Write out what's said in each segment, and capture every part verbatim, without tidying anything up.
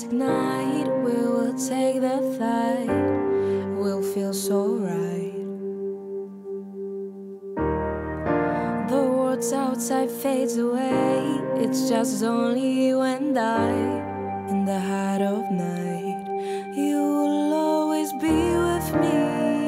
ignite, we will take the fight, we'll feel so right. The world outside fades away, it's just only you and I. In the heart of night, you will always be with me.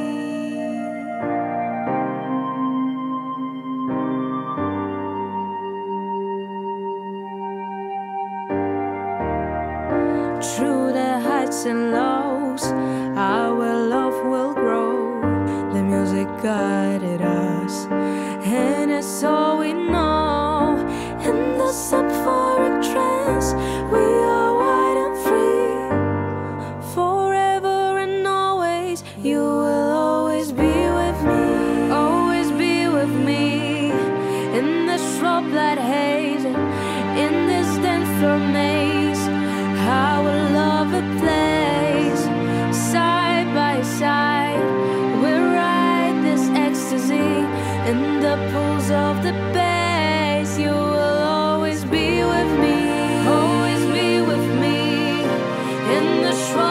Through the heights and lows, our love will grow. The music guided us, and it's all we know. In the symphonic trance, we are wide and free. Forever and always, you will always be with me. Always be with me. In this shrub-light haze, in this dense maze, our love it plays side by side. We ride this ecstasy in the pulse of the bass. You will always be with me, always be with me. In the